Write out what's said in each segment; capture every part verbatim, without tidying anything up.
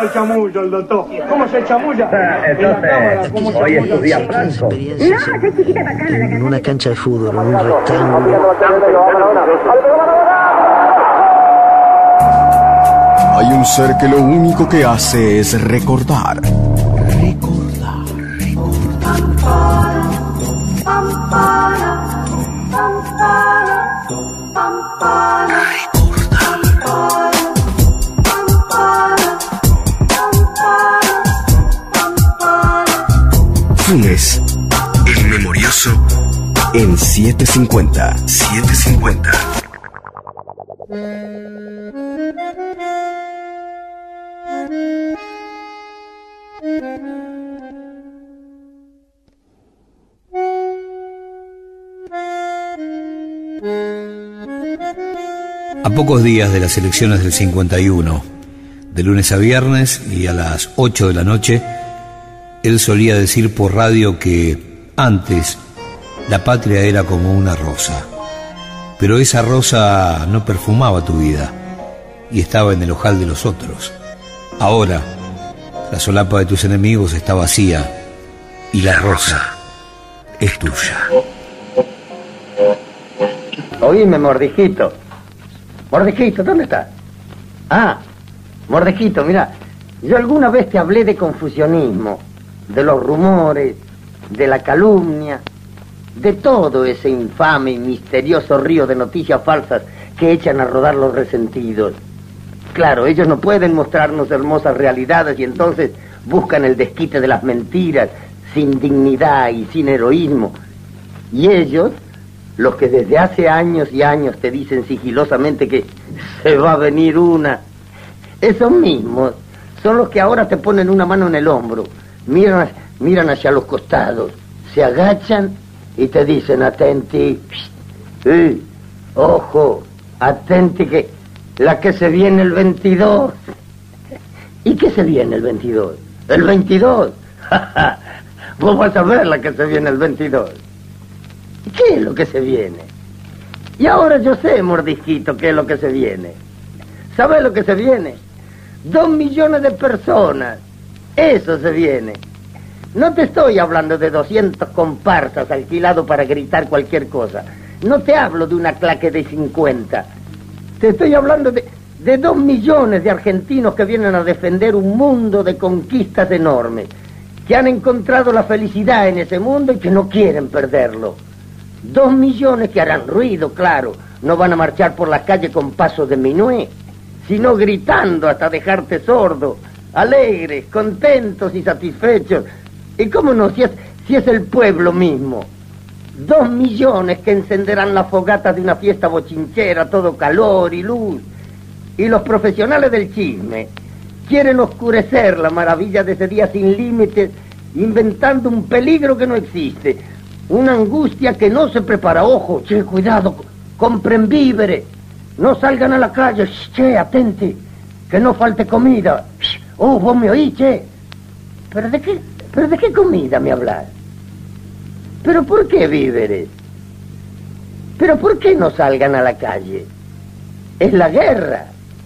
se chamulla el doctor? ¿Cómo se chamulla? Ah, entonces, hoy es tu día franco. En una cancha de fútbol, en un rectángulo. Hay un ser que lo único que hace es recordar. Recordar, recordar. Funes, el memorioso, en setecientos cincuenta. setecientos cincuenta. A pocos días de las elecciones del cincuenta y uno, de lunes a viernes y a las ocho de la noche, él solía decir por radio que antes la patria era como una rosa, pero esa rosa no perfumaba tu vida y estaba en el ojal de los otros. Ahora, la solapa de tus enemigos está vacía y la rosa es tuya. Oíme, Mordijito. Mordijito, ¿dónde estás? Ah, Mordijito, mira, yo alguna vez te hablé de confusionismo, de los rumores, de la calumnia, de todo ese infame y misterioso río de noticias falsas que echan a rodar los resentidos. Claro, ellos no pueden mostrarnos hermosas realidades y entonces buscan el desquite de las mentiras, sin dignidad y sin heroísmo. Y ellos, los que desde hace años y años te dicen sigilosamente que se va a venir una, esos mismos son los que ahora te ponen una mano en el hombro, miran, miran hacia los costados, se agachan y te dicen, atenti, eh, ojo, atenti que la que se viene el veintidós. ¿Y qué se viene el veintidós? ¿El veintidós? Vos vas a ver la que se viene el veintidós. ¿Qué es lo que se viene? Y ahora yo sé, Mordijito, qué es lo que se viene. ¿Sabes lo que se viene? Dos millones de personas. Eso se viene. No te estoy hablando de doscientos comparsas alquilados para gritar cualquier cosa. No te hablo de una claque de cincuenta. Te estoy hablando de, de dos millones de argentinos que vienen a defender un mundo de conquistas enormes, que han encontrado la felicidad en ese mundo y que no quieren perderlo. Dos millones que harán ruido, claro. No van a marchar por la calle con pasos de minué, sino gritando hasta dejarte sordo, alegres, contentos y satisfechos. Y cómo no, si es, si es el pueblo mismo. Dos millones que encenderán la fogata de una fiesta bochinchera, todo calor y luz. Y los profesionales del chisme quieren oscurecer la maravilla de ese día sin límites, inventando un peligro que no existe. Una angustia que no se prepara. Ojo, che, cuidado, compren víveres, no salgan a la calle, che, atenti, que no falte comida. Oh, vos me oís, che. ¿Pero de qué, pero de qué comida me hablas? ¿Pero por qué víveres? ¿Pero por qué no salgan a la calle? Es la guerra.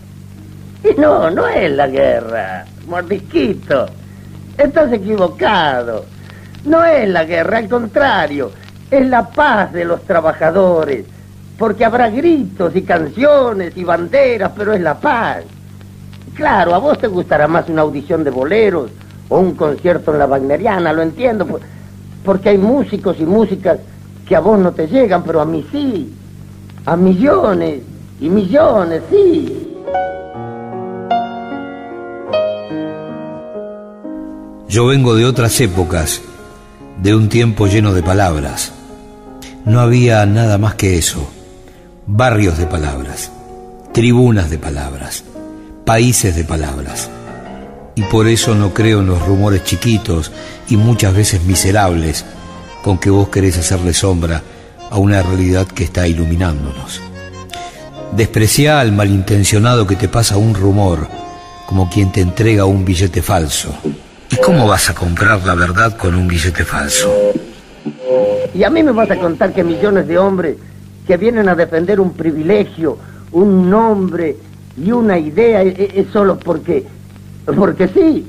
Y no, no es la guerra, Mordisquito. Estás equivocado. No es la guerra, al contrario, es la paz de los trabajadores, porque habrá gritos y canciones y banderas, pero es la paz. Claro, a vos te gustará más una audición de boleros o un concierto en la Wagneriana, lo entiendo, porque hay músicos y músicas que a vos no te llegan, pero a mí sí, a millones y millones, sí. Yo vengo de otras épocas, de un tiempo lleno de palabras. No había nada más que eso. Barrios de palabras, tribunas de palabras, países de palabras. Y por eso no creo en los rumores chiquitos y muchas veces miserables con que vos querés hacerle sombra a una realidad que está iluminándonos. Despreciá al malintencionado que te pasa un rumor, como quien te entrega un billete falso. ¿Y cómo vas a comprar la verdad con un billete falso? Y a mí me vas a contar que millones de hombres que vienen a defender un privilegio, un nombre y una idea es, es solo porque Porque sí.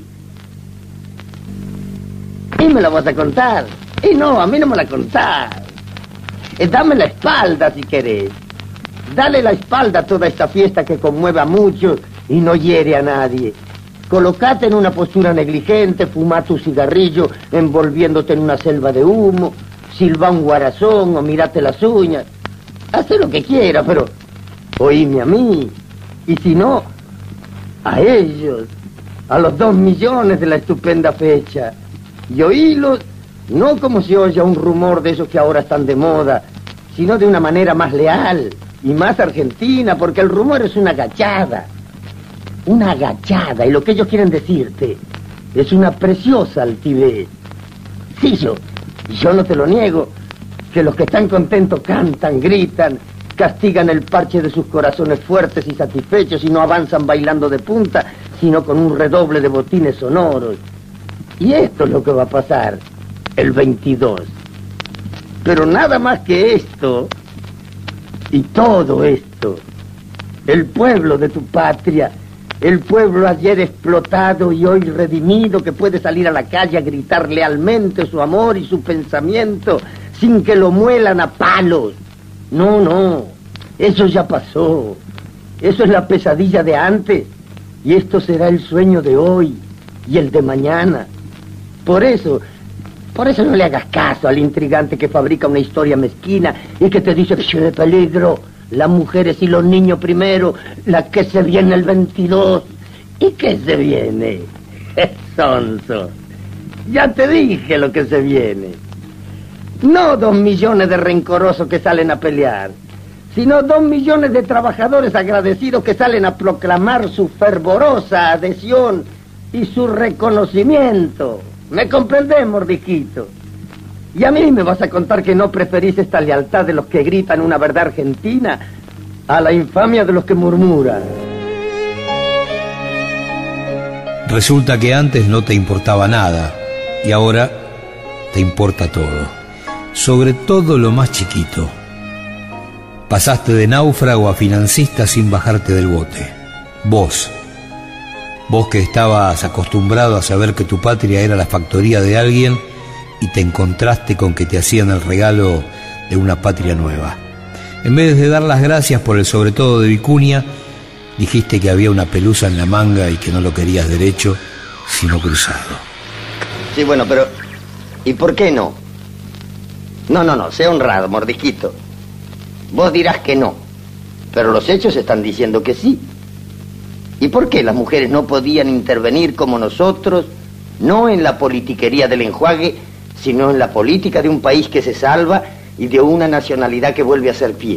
Y me la vas a contar. Y no, a mí no me la contás. Eh, dame la espalda si querés. Dale la espalda a toda esta fiesta que conmueve a muchos y no hiere a nadie. Colocate en una postura negligente, fumá tu cigarrillo envolviéndote en una selva de humo, silbá un guarazón o mirate las uñas. Haz lo que quieras, pero oíme a mí. Y si no, a ellos, a los dos millones de la estupenda fecha. Y oílos, no como se oye un rumor de esos que ahora están de moda, sino de una manera más leal y más argentina, porque el rumor es una agachada. Una agachada, y lo que ellos quieren decirte es una preciosa altivez. Sí, yo, yo no te lo niego, que los que están contentos cantan, gritan, castigan el parche de sus corazones fuertes y satisfechos y no avanzan bailando de punta, sino con un redoble de botines sonoros. Y esto es lo que va a pasar el veintidós. Pero nada más que esto, y todo esto, el pueblo de tu patria, el pueblo ayer explotado y hoy redimido, que puede salir a la calle a gritar lealmente su amor y su pensamiento sin que lo muelan a palos. No, no, eso ya pasó. Eso es la pesadilla de antes y esto será el sueño de hoy y el de mañana. Por eso, por eso no le hagas caso al intrigante que fabrica una historia mezquina y que te dice que de peligro, las mujeres y los niños primero, la que se viene el veintidós. ¿Y qué se viene? Sonso. Ya te dije lo que se viene. No dos millones de rencorosos que salen a pelear, sino dos millones de trabajadores agradecidos que salen a proclamar su fervorosa adhesión y su reconocimiento. ¿Me comprendés, mordijito? Y a mí me vas a contar que no preferís esta lealtad de los que gritan una verdad argentina a la infamia de los que murmuran. Resulta que antes no te importaba nada y ahora te importa todo, sobre todo lo más chiquito. Pasaste de náufrago a financista sin bajarte del bote. Vos, vos que estabas acostumbrado a saber que tu patria era la factoría de alguien y te encontraste con que te hacían el regalo de una patria nueva. En vez de dar las gracias por el sobre todo de Vicuña, dijiste que había una pelusa en la manga y que no lo querías derecho, sino cruzado. Sí, bueno, pero ¿y por qué no? No, no, no, sea honrado, mordisquito. Vos dirás que no, pero los hechos están diciendo que sí. ¿Y por qué las mujeres no podían intervenir como nosotros, no en la politiquería del enjuague, sino en la política de un país que se salva y de una nacionalidad que vuelve a hacer pie?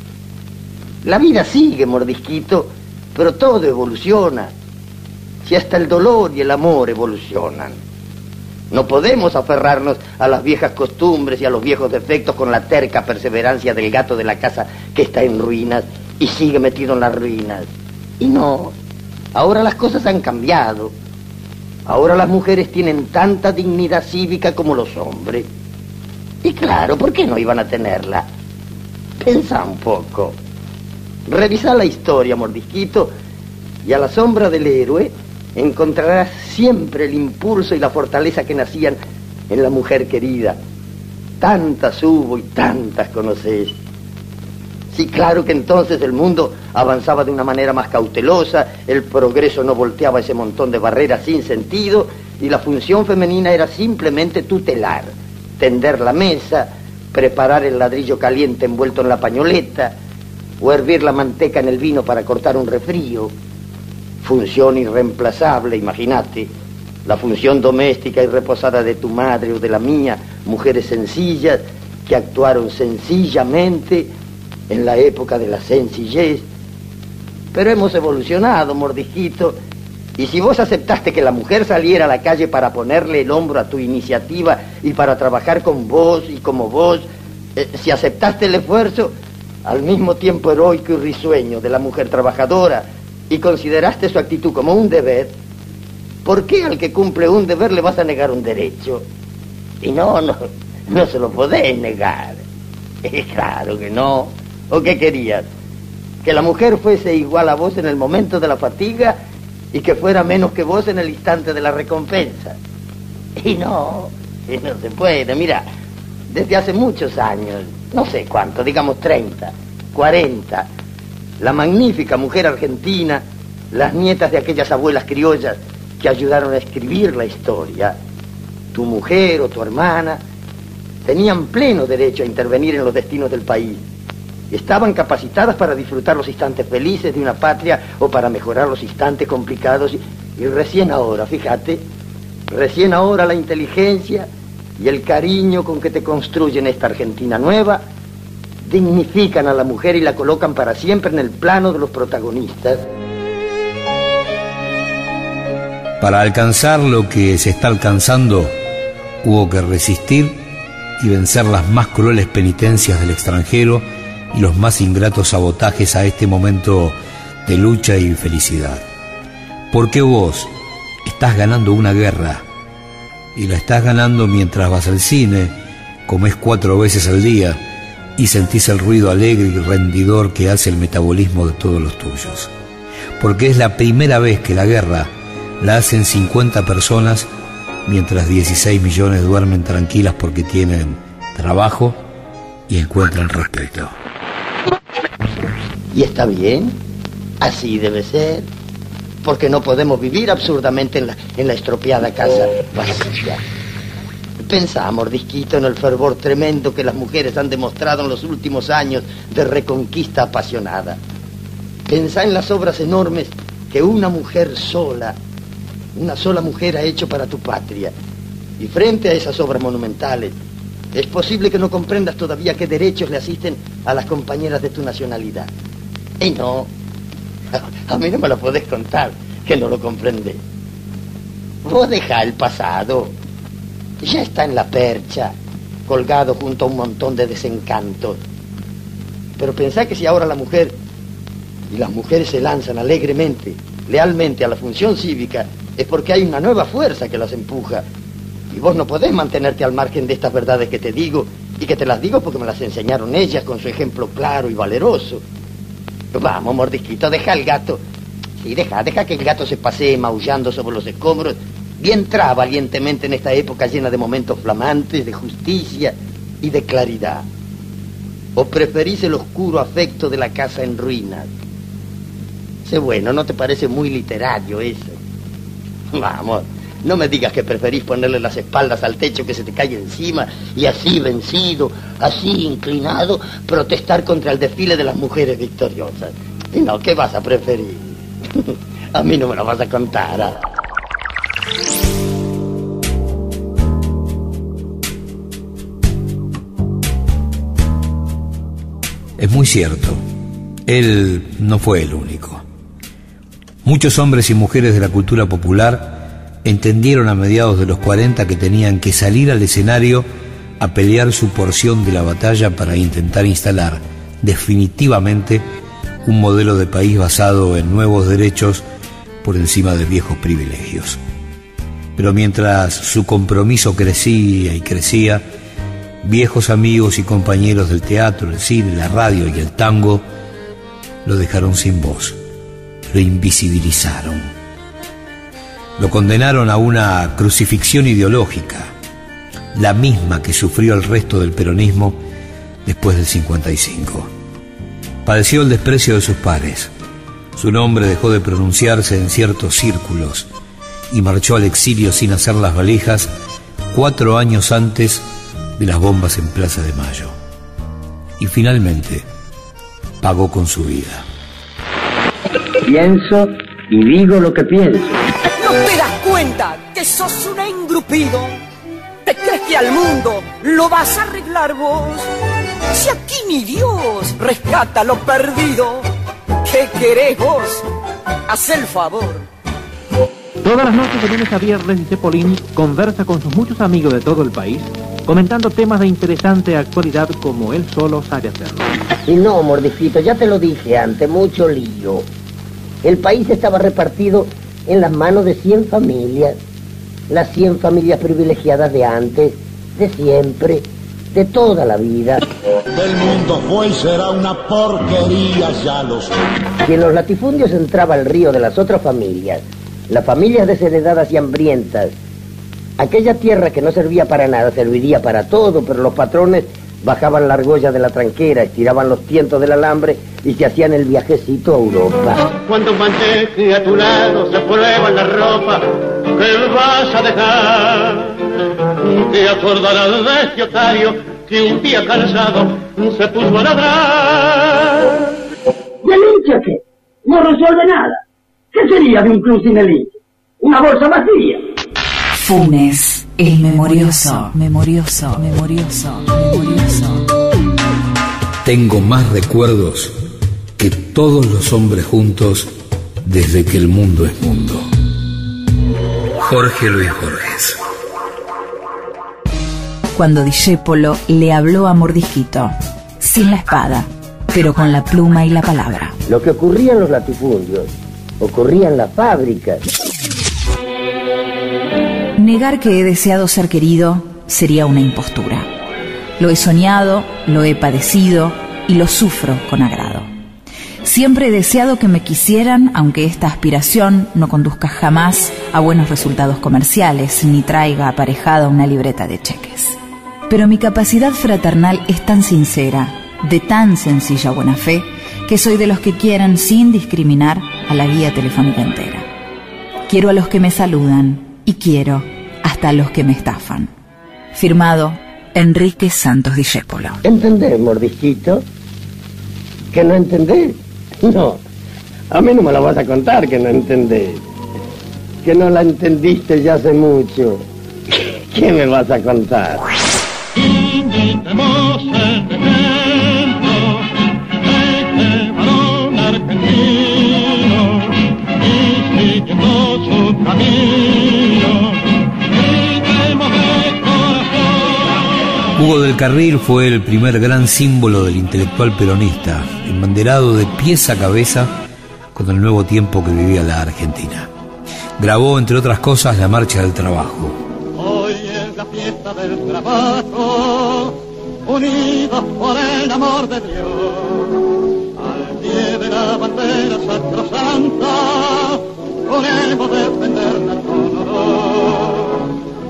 La vida sigue, mordisquito, pero todo evoluciona. Si hasta el dolor y el amor evolucionan. No podemos aferrarnos a las viejas costumbres y a los viejos defectos con la terca perseverancia del gato de la casa que está en ruinas y sigue metido en las ruinas. Y no, ahora las cosas han cambiado. Ahora las mujeres tienen tanta dignidad cívica como los hombres. Y claro, ¿por qué no iban a tenerla? Pensá un poco. Revisá la historia, mordisquito, y a la sombra del héroe encontrarás siempre el impulso y la fortaleza que nacían en la mujer querida. Tantas hubo y tantas conocés. Sí, claro que entonces el mundo avanzaba de una manera más cautelosa, el progreso no volteaba ese montón de barreras sin sentido y la función femenina era simplemente tutelar, tender la mesa, preparar el ladrillo caliente envuelto en la pañoleta o hervir la manteca en el vino para cortar un resfrío. Función irreemplazable, imagínate, la función doméstica y reposada de tu madre o de la mía, mujeres sencillas que actuaron sencillamente en la época de la sencillez. Pero hemos evolucionado, mordijito, y si vos aceptaste que la mujer saliera a la calle para ponerle el hombro a tu iniciativa y para trabajar con vos y como vos, eh, si aceptaste el esfuerzo, al mismo tiempo heroico y risueño de la mujer trabajadora, y consideraste su actitud como un deber, ¿por qué al que cumple un deber le vas a negar un derecho? Y no, no, no se lo podés negar. Es claro que no. ¿O qué querías? ¿Que la mujer fuese igual a vos en el momento de la fatiga y que fuera menos que vos en el instante de la recompensa. Y no, y no se puede. Mira, desde hace muchos años, no sé cuánto, digamos treinta, cuarenta, la magnífica mujer argentina, las nietas de aquellas abuelas criollas que ayudaron a escribir la historia, tu mujer o tu hermana, tenían pleno derecho a intervenir en los destinos del país. Estaban capacitadas para disfrutar los instantes felices de una patria o para mejorar los instantes complicados. Y, y recién ahora, fíjate, recién ahora la inteligencia y el cariño con que te construyen esta Argentina nueva dignifican a la mujer y la colocan para siempre en el plano de los protagonistas. Para alcanzar lo que se está alcanzando, hubo que resistir y vencer las más crueles penitencias del extranjero y los más ingratos sabotajes a este momento de lucha y felicidad. Porque vos estás ganando una guerra, y la estás ganando mientras vas al cine, comés cuatro veces al día y sentís el ruido alegre y rendidor que hace el metabolismo de todos los tuyos. Porque es la primera vez que la guerra la hacen cincuenta personas, mientras dieciséis millones duermen tranquilas porque tienen trabajo y encuentran respeto. Y está bien, así debe ser, porque no podemos vivir absurdamente en la, en la estropeada casa vacía. Pensá, mordisquito, en el fervor tremendo que las mujeres han demostrado en los últimos años de reconquista apasionada. Pensá en las obras enormes que una mujer sola, una sola mujer ha hecho para tu patria. Y frente a esas obras monumentales, es posible que no comprendas todavía qué derechos le asisten a las compañeras de tu nacionalidad. Y no, a mí no me lo podés contar, que no lo comprendés. Vos dejá el pasado, ya está en la percha, colgado junto a un montón de desencantos. Pero pensá que si ahora la mujer, y las mujeres se lanzan alegremente, lealmente a la función cívica, es porque hay una nueva fuerza que las empuja. Y vos no podés mantenerte al margen de estas verdades que te digo, y que te las digo porque me las enseñaron ellas con su ejemplo claro y valeroso. Vamos, mordisquito, deja al gato. Sí, deja, deja que el gato se pasee maullando sobre los escombros. Bien entra valientemente en esta época llena de momentos flamantes, de justicia y de claridad. ¿O preferís el oscuro afecto de la casa en ruinas? Sé bueno, ¿no te parece muy literario eso? Vamos, no me digas que preferís ponerle las espaldas al techo que se te cae encima y así vencido, así inclinado, protestar contra el desfile de las mujeres victoriosas. Y no, ¿qué vas a preferir? A mí no me lo vas a contar. ¿Ah? Es muy cierto, él no fue el único. Muchos hombres y mujeres de la cultura popular entendieron a mediados de los cuarenta que tenían que salir al escenario a pelear su porción de la batalla para intentar instalar definitivamente un modelo de país basado en nuevos derechos por encima de viejos privilegios. Pero mientras su compromiso crecía y crecía, viejos amigos y compañeros del teatro, el cine, la radio y el tango lo dejaron sin voz, lo invisibilizaron. Lo condenaron a una crucifixión ideológica, la misma que sufrió el resto del peronismo después del cincuenta y cinco. Padeció el desprecio de sus pares. Su nombre dejó de pronunciarse en ciertos círculos y marchó al exilio sin hacer las valijas cuatro años antes de las bombas en Plaza de Mayo. Y finalmente pagó con su vida. Pienso y digo lo que pienso. ¿No te das cuenta que sos un engrupido? ¿Te crees que al mundo lo vas a arreglar vos? Si aquí ni Dios rescata lo perdido, ¿qué querés vos? Haz el favor. Todas las noches de lunes a viernes, Cepolín conversa con sus muchos amigos de todo el país, comentando temas de interesante actualidad como él solo sabe hacerlo. Y no, mordisquito, ya te lo dije antes, mucho lío. El país estaba repartido en las manos de cien familias, las cien familias privilegiadas de antes, de siempre, de toda la vida. El mundo fue y será una porquería, ya lo sé. Si en los latifundios entraba el río de las otras familias las familias desheredadas y hambrientas. Aquella tierra que no servía para nada, serviría para todo, pero los patrones bajaban la argolla de la tranquera, estiraban los tientos del alambre y se hacían el viajecito a Europa. Cuando un manteque a tu lado se prueba la ropa, ¿qué vas a dejar? Te acordarás de este otario que un día cansado se puso a ladrar. ¿Delincha qué? No resuelve nada. ¿Qué sería de un club sin delincha? Una bolsa vacía. Funes, el memorioso, memorioso, memorioso, memorioso. Tengo más recuerdos que todos los hombres juntos desde que el mundo es mundo. Jorge Luis Borges. Cuando Discépolo le habló a Mordisquito, sin la espada, pero con la pluma y la palabra. Lo que ocurría en los latifundios, ocurría en las fábricas. Negar que he deseado ser querido sería una impostura. Lo he soñado, lo he padecido y lo sufro con agrado. Siempre he deseado que me quisieran, aunque esta aspiración no conduzca jamás a buenos resultados comerciales ni traiga aparejada una libreta de cheques. Pero mi capacidad fraternal es tan sincera, de tan sencilla buena fe, que soy de los que quieren sin discriminar a la guía telefónica entera. Quiero a los que me saludan y quiero hasta a los que me estafan. Firmado Enrique Santos Discépolo. ¿Entendés, Mordisquito? ¿Que no entendés? No, a mí no me la vas a contar que no entendés. Que no la entendiste ya hace mucho. ¿Qué me vas a contar? Invitemos el ejemplo de este varón argentino y siguiendo su camino, gritemos de corazón. Hugo del Carril fue el primer gran símbolo del intelectual peronista, embanderado de pies a cabeza con el nuevo tiempo que vivía la Argentina. Grabó, entre otras cosas, la Marcha del Trabajo. Hoy es la fiesta del trabajo, unidos por el amor de Dios, al pie de la bandera sacrosanta, podemos defenderla con honor.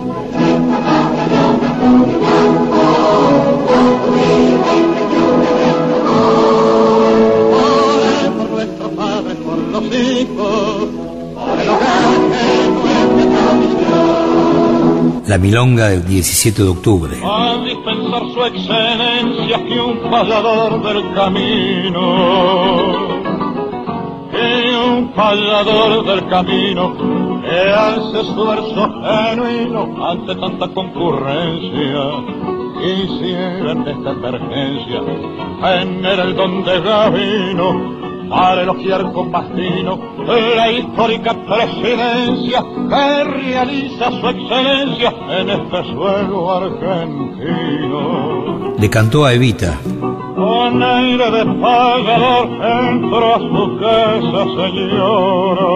Por nuestros padres, por los hijos, por el hogar que nuestra tradición. La milonga del diecisiete de octubre. A dispensar su excelencia que un payador del camino, que un payador del camino, que alce su verso genuino ante tanta concurrencia. Quisiera en esta emergencia tener el don de Gavino para elogiar con bastino la histórica presidencia que realiza su excelencia en este suelo argentino. Le cantó a Evita. Con aire de pagador entró a su casa, señora.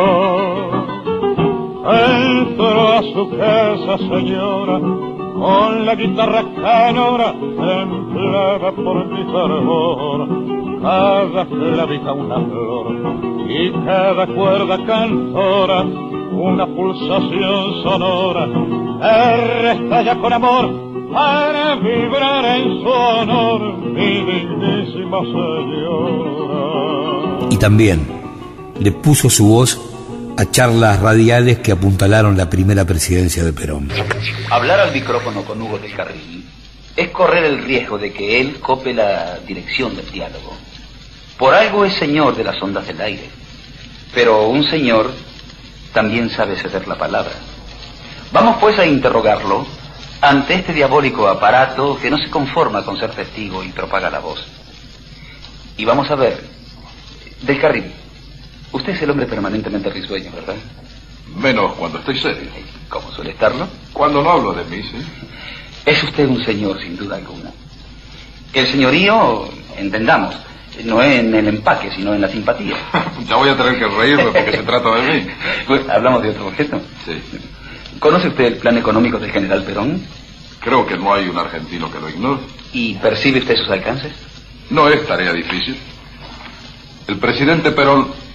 Entró a su casa, señora, con la guitarra canora templada por mi fervor. Cada clavija una flor y cada cuerda cantora una pulsación sonora que restalla con amor para vibrar en su honor, mi dignísima señora. Y también le puso su voz a charlas radiales que apuntalaron la primera presidencia de Perón. Hablar al micrófono con Hugo del Carril es correr el riesgo de que él cope la dirección del diálogo. Por algo es señor de las ondas del aire, pero un señor también sabe ceder la palabra. Vamos pues a interrogarlo ante este diabólico aparato que no se conforma con ser testigo y propaga la voz. Y vamos a ver, del Carril, usted es el hombre permanentemente risueño, ¿verdad? Menos cuando estoy serio. ¿Cómo suele estarlo? Cuando no hablo de mí, sí. Es usted un señor, sin duda alguna. El señorío, entendamos, no en el empaque, sino en la simpatía. Ya voy a tener que reírme porque se trata de mí. Pues, ¿hablamos de otro objeto? Sí. ¿Conoce usted el plan económico del general Perón? Creo que no hay un argentino que lo ignore. ¿Y percibe usted sus alcances? No es tarea difícil. El presidente Perón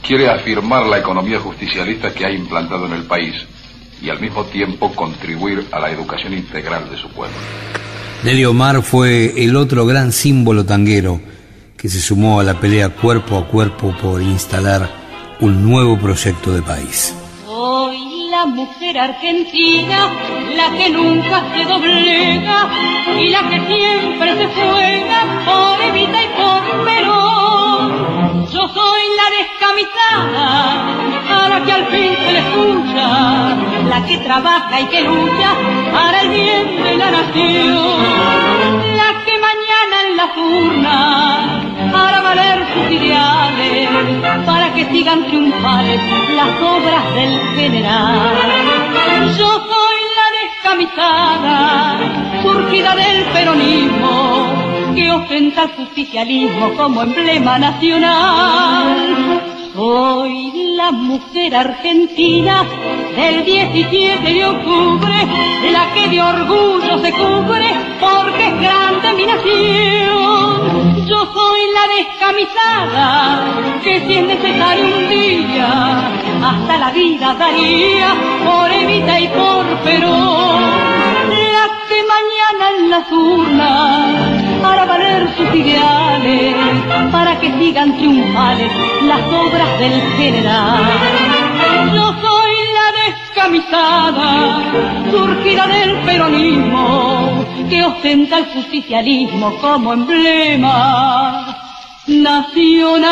quiere afirmar la economía justicialista que ha implantado en el país y al mismo tiempo contribuir a la educación integral de su pueblo. Nelly Omar fue el otro gran símbolo tanguero que se sumó a la pelea cuerpo a cuerpo por instalar un nuevo proyecto de país. Soy la mujer argentina, la que nunca se doblega y la que siempre se juega por Evita y por Perón. Yo soy la descamisada, a la que al fin se le escucha, la que trabaja y que lucha para el bien de la nación, la que mañana en las urnas hará valer sus ideales para que sigan triunfales las obras del general. Yo soy la descamisada, surgida del peronismo, que ostenta el justicialismo como emblema nacional. Soy la mujer argentina del diecisiete de octubre, la que de orgullo se cubre porque es grande mi nación. Yo soy la descamisada que si es necesario un día hasta la vida daría por Evita y por Perón, la que mañana en las urnas hará valer sus ideales para que sigan triunfales las obras del general. Yo soy la descamisada, surgida del peronismo, que ostenta el justicialismo como emblema nacional.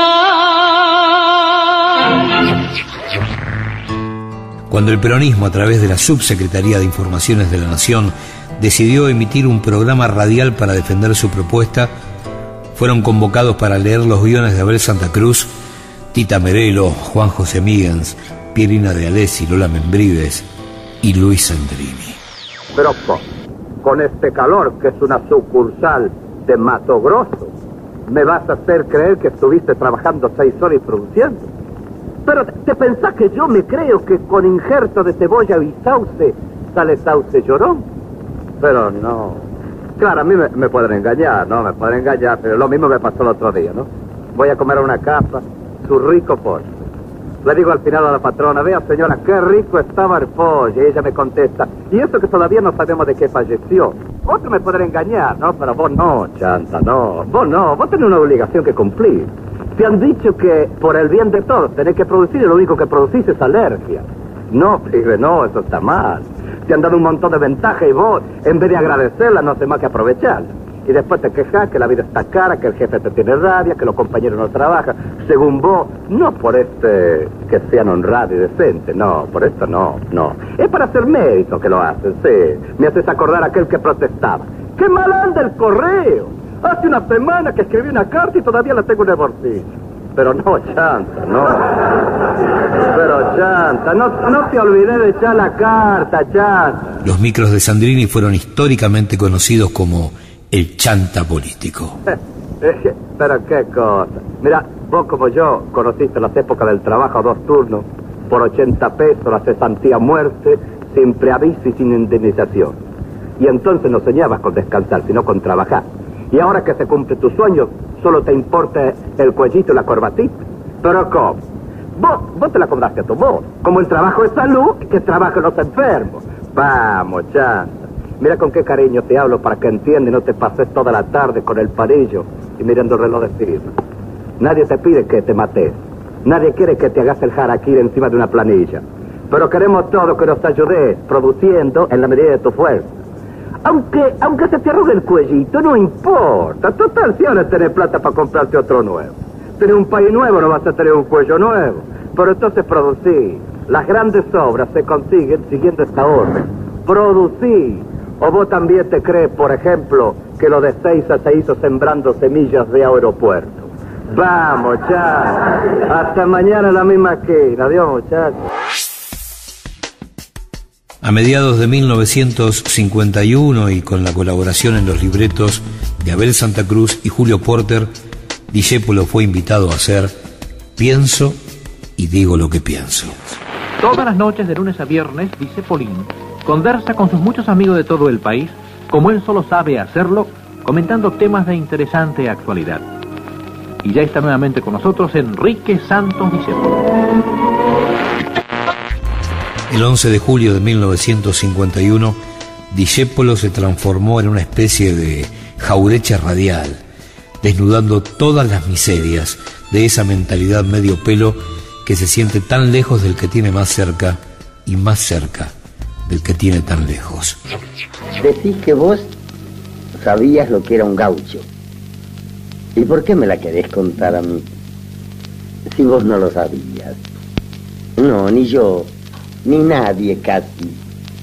Cuando el peronismo, a través de la Subsecretaría de Informaciones de la Nación, decidió emitir un programa radial para defender su propuesta, fueron convocados para leer los guiones de Abel Santa Cruz, Tita Merelo, Juan José Míguez, Pierina de Alessi, Lola Membrives y Luis Sandrini. Pero con, con este calor, que es una sucursal de Mato Grosso, ¿me vas a hacer creer que estuviste trabajando seis horas y produciendo? Pero te pensás que yo me creo que con injerto de cebolla y sauce sale sauce llorón. Pero no. Claro, a mí me, me pueden engañar, ¿no? Me pueden engañar, pero lo mismo me pasó el otro día, ¿no? Voy a comer a una casa, su rico pollo. Le digo al final a la patrona, vea señora, qué rico estaba el pollo. Y ella me contesta, y eso que todavía no sabemos de qué falleció. Otro me podrá engañar, ¿no? Pero vos no, chanta, no. Vos no, vos tenés una obligación que cumplir. Te han dicho que por el bien de todos tenés que producir y lo único que producís es alergia. No, pibe, no, eso está mal. Te han dado un montón de ventajas y vos, en vez de agradecerla, no haces más que aprovecharla. Y después te quejas que la vida está cara, que el jefe te tiene rabia, que los compañeros no trabajan. Según vos, no por este que sean honrados y decentes, no, por esto no, no. Es para hacer mérito que lo hacen, sí. Me haces acordar a aquel que protestaba. ¡Qué mal anda el correo! Hace una semana que escribí una carta y todavía la tengo en el bolsillo. Pero no, chanta, no. Pero chanta, no, no te olvides de echar la carta, chanta. Los micros de Sandrini fueron históricamente conocidos como el chanta político. Pero qué cosa. Mira, vos como yo conociste las épocas del trabajo a dos turnos, por ochenta pesos, la cesantía a muerte, sin preaviso y sin indemnización. Y entonces no soñabas con descansar, sino con trabajar. Y ahora que se cumple tu sueño, solo te importa el cuellito y la corbatita. Pero ¿cómo? Vos, vos te la cobraste a tu modo. Como el trabajo es salud, que trabajen los enfermos. Vamos, chanta. Mira con qué cariño te hablo para que entiendas y no te pases toda la tarde con el palillo y mirando el reloj de firma. Nadie te pide que te mates. Nadie quiere que te hagas el harakiri encima de una planilla. Pero queremos todos que nos ayudes produciendo en la medida de tu fuerza. Aunque, aunque se te arrugue el cuellito, no importa. Total, si ahora tenés plata para comprarte otro nuevo. Tenés un país nuevo, no vas a tener un cuello nuevo. Pero entonces producir. Las grandes obras se consiguen siguiendo esta orden. Producir. O vos también te crees, por ejemplo, que lo de Seiza se hizo sembrando semillas de aeropuerto. Vamos, muchachos. Hasta mañana en la misma esquina. Adiós, muchachos. A mediados de mil novecientos cincuenta y uno y con la colaboración en los libretos de Abel Santa Cruz y Julio Porter, Discépolo fue invitado a hacer Pienso y digo lo que pienso. Todas las noches de lunes a viernes, Discepolín conversa con sus muchos amigos de todo el país, como él solo sabe hacerlo, comentando temas de interesante actualidad. Y ya está nuevamente con nosotros Enrique Santos Discépolo. El once de julio de mil novecientos cincuenta y uno, Discépolo se transformó en una especie de jaureche radial, desnudando todas las miserias de esa mentalidad medio pelo que se siente tan lejos del que tiene más cerca y más cerca del que tiene tan lejos. Decís que vos sabías lo que era un gaucho. ¿Y por qué me la querés contar a mí? Si vos no lo sabías. No, ni yo, ni nadie casi.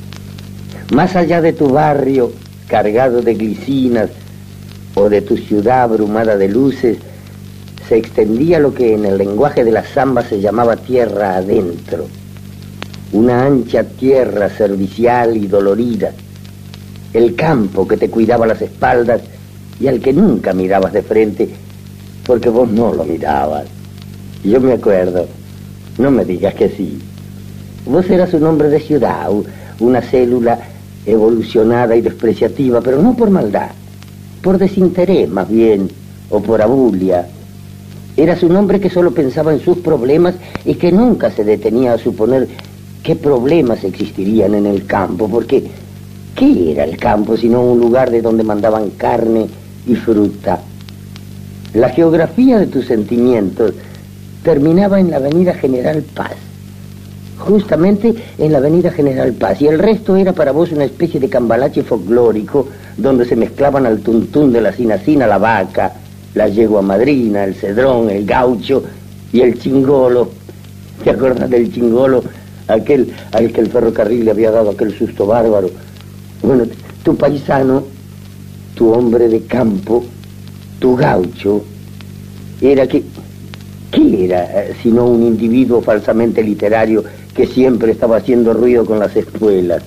Más allá de tu barrio cargado de glicinas o de tu ciudad abrumada de luces, se extendía lo que en el lenguaje de la samba se llamaba tierra adentro. Una ancha tierra servicial y dolorida. El campo que te cuidaba las espaldas y al que nunca mirabas de frente, porque vos no lo mirabas. Yo me acuerdo, no me digas que sí. Vos eras un hombre de ciudad, una célula evolucionada y despreciativa, pero no por maldad, por desinterés más bien, o por abulia. Eras un hombre que solo pensaba en sus problemas y que nunca se detenía a suponer qué problemas existirían en el campo, porque ¿qué era el campo sino un lugar de donde mandaban carne y fruta? La geografía de tus sentimientos terminaba en la avenida General Paz, justamente en la avenida General Paz, y el resto era para vos una especie de cambalache folclórico donde se mezclaban al tuntún de la cinacina la vaca, la yegua madrina, el cedrón, el gaucho y el chingolo. ¿Te acuerdas del chingolo? Aquel al que el ferrocarril le había dado aquel susto bárbaro. Bueno, tu paisano, tu hombre de campo, tu gaucho, era que... ¿Qué era sino un individuo falsamente literario que siempre estaba haciendo ruido con las espuelas?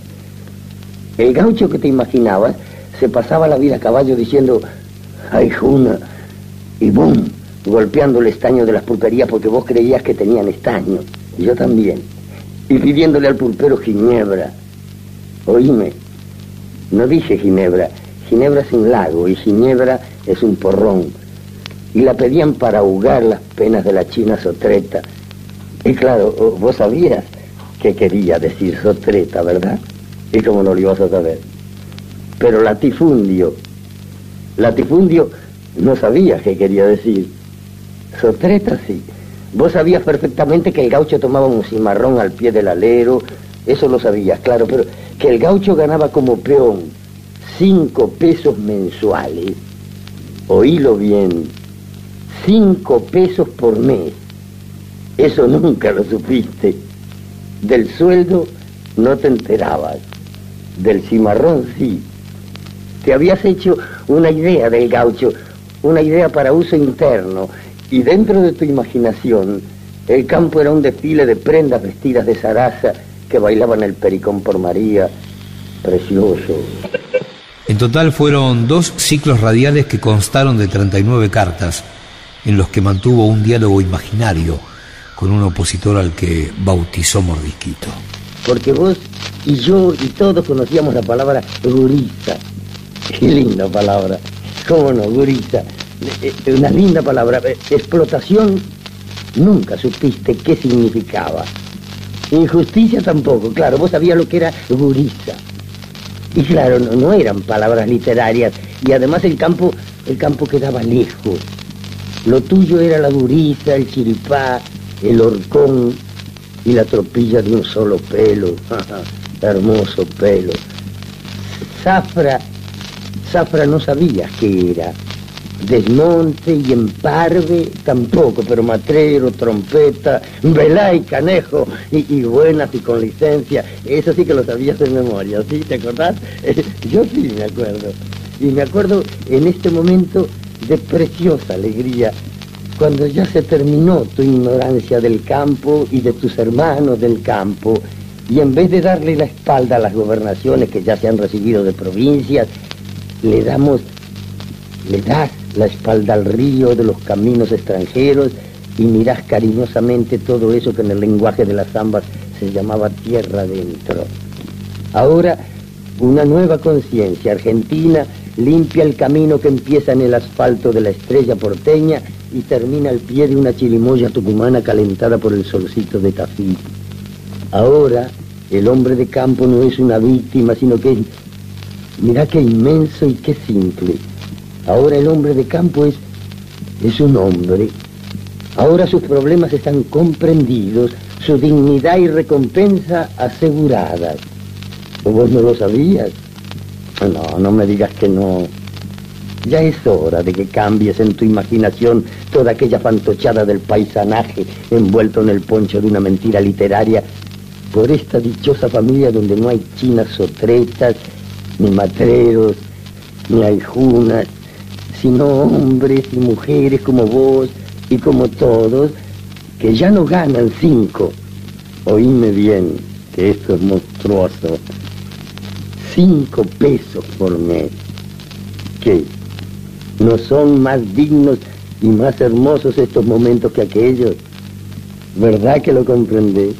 El gaucho que te imaginabas se pasaba la vida a caballo diciendo ¡ay, juna! Y ¡bum!, golpeando el estaño de las pulperías porque vos creías que tenían estaño. Y yo también. Y pidiéndole al pulpero ginebra. Oíme, no dije ginebra. Ginebra es un lago y ginebra es un porrón. Y la pedían para ahogar las penas de la china Sotreta. Y claro, vos sabías que quería decir Sotreta, ¿verdad? Y cómo no lo ibas a saber. Pero latifundio, latifundio no sabías qué quería decir. Sotreta sí. Vos sabías perfectamente que el gaucho tomaba un cimarrón al pie del alero, eso lo sabías, claro, pero que el gaucho ganaba como peón cinco pesos mensuales. Oílo bien, cinco pesos por mes. Eso nunca lo supiste. Del sueldo no te enterabas. Del cimarrón sí. Te habías hecho una idea del gaucho, una idea para uso interno, y dentro de tu imaginación el campo era un desfile de prendas vestidas de zaraza que bailaban el pericón por María. Precioso. En total fueron dos ciclos radiales que constaron de treinta y nueve cartas, en los que mantuvo un diálogo imaginario con un opositor al que bautizó Mordisquito. Porque vos y yo y todos conocíamos la palabra gurisa. Qué linda palabra. ¿Cómo no, gurisa? Una linda palabra. Explotación, nunca supiste qué significaba. Injusticia tampoco, claro, vos sabías lo que era gurisa. Y claro, no, no eran palabras literarias, y además el campo, el campo quedaba lejos. Lo tuyo era la gurisa, el chiripá, el horcón y la tropilla de un solo pelo. Hermoso pelo. Zafra, zafra no sabías qué era. Desmonte y emparve tampoco, pero matrero, trompeta, velá y canejo, y, y buenas y con licencia, eso sí que lo sabías de memoria, ¿sí? ¿Te acordás? Eh, yo sí me acuerdo. Y me acuerdo en este momento de preciosa alegría, cuando ya se terminó tu ignorancia del campo y de tus hermanos del campo, y en vez de darle la espalda a las gobernaciones que ya se han recibido de provincias, le damos, le das la espalda al río de los caminos extranjeros y mirás cariñosamente todo eso que en el lenguaje de las zambas se llamaba tierra adentro. Ahora, una nueva conciencia argentina limpia el camino que empieza en el asfalto de la Estrella Porteña y termina al pie de una chirimoya tucumana calentada por el solcito de Tafí. Ahora, el hombre de campo no es una víctima, sino que es... Mirá qué inmenso y qué simple. Ahora el hombre de campo es... es un hombre. Ahora sus problemas están comprendidos, su dignidad y recompensa aseguradas. ¿O vos no lo sabías? No, no me digas que no. Ya es hora de que cambies en tu imaginación toda aquella fantochada del paisanaje envuelto en el poncho de una mentira literaria por esta dichosa familia donde no hay chinas sotretas, ni matreros, ni aijunas, sino hombres y mujeres como vos y como todos, que ya no ganan cinco. Oíme bien, que esto es monstruoso. Cinco pesos por mes. ¿Qué? ¿No son más dignos y más hermosos estos momentos que aquellos? ¿Verdad que lo comprendés?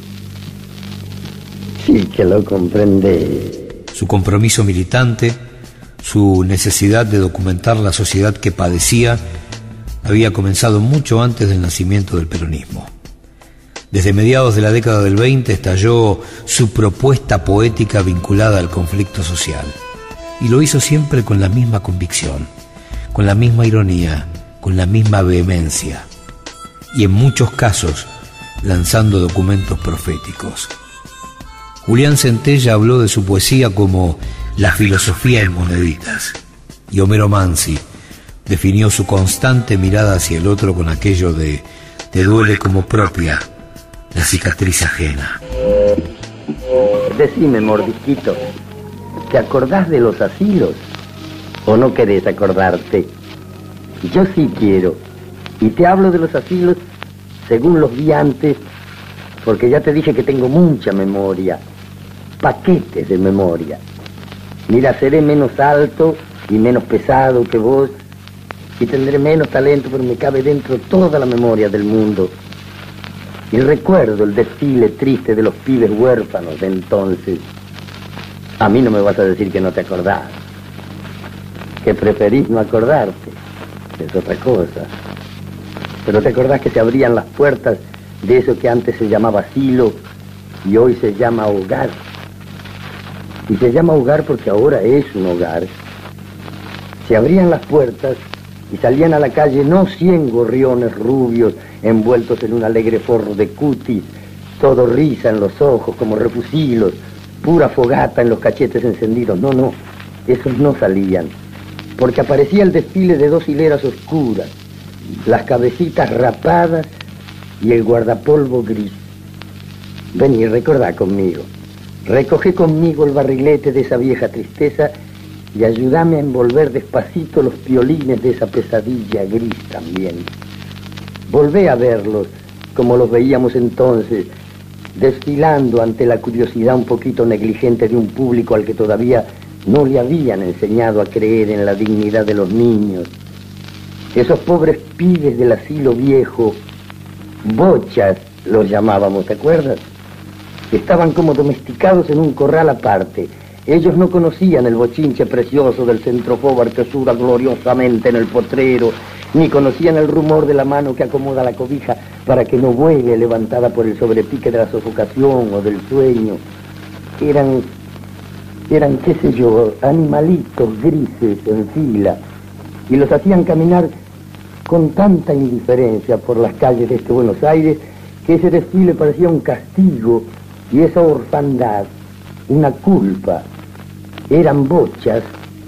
Sí que lo comprendés. Su compromiso militante, su necesidad de documentar la sociedad que padecía, había comenzado mucho antes del nacimiento del peronismo. Desde mediados de la década del veinte estalló su propuesta poética vinculada al conflicto social. Y lo hizo siempre con la misma convicción, con la misma ironía, con la misma vehemencia. Y en muchos casos, lanzando documentos proféticos. Julián Centella habló de su poesía como la filosofía en moneditas. Y Homero Mansi definió su constante mirada hacia el otro con aquello de te duele como propia la cicatriz ajena. Decime, mordisquito, ¿te acordás de los asilos? ¿O no querés acordarte? Yo sí quiero. Y te hablo de los asilos según los vi antes, porque ya te dije que tengo mucha memoria. Paquetes de memoria. Mira, seré menos alto y menos pesado que vos, y tendré menos talento, pero me cabe dentro toda la memoria del mundo. Y recuerdo el desfile triste de los pibes huérfanos de entonces. A mí no me vas a decir que no te acordás, que preferís no acordarte, es otra cosa. Pero te acordás que se abrían las puertas de eso que antes se llamaba asilo y hoy se llama hogar. Y se llama hogar porque ahora es un hogar. Se abrían las puertas y salían a la calle no cien gorriones rubios envueltos en un alegre forro de cutis, todo risa en los ojos como refusilos, pura fogata en los cachetes encendidos. No, no, esos no salían, porque aparecía el desfile de dos hileras oscuras, las cabecitas rapadas y el guardapolvo gris. Vení, recordá conmigo, recogé conmigo el barrilete de esa vieja tristeza y ayúdame a envolver despacito los piolines de esa pesadilla gris también. Volvé a verlos como los veíamos entonces, desfilando ante la curiosidad un poquito negligente de un público al que todavía no le habían enseñado a creer en la dignidad de los niños. Esos pobres pibes del asilo viejo, bochas los llamábamos, ¿te acuerdas? Estaban como domesticados en un corral aparte. Ellos no conocían el bochinche precioso del centrofóbar que suda gloriosamente en el potrero, ni conocían el rumor de la mano que acomoda la cobija para que no vuele levantada por el sobrepique de la sofocación o del sueño. Eran, eran, qué sé yo, animalitos grises en fila, y los hacían caminar con tanta indiferencia por las calles de este Buenos Aires que ese desfile parecía un castigo y esa orfandad una culpa. Eran bochas,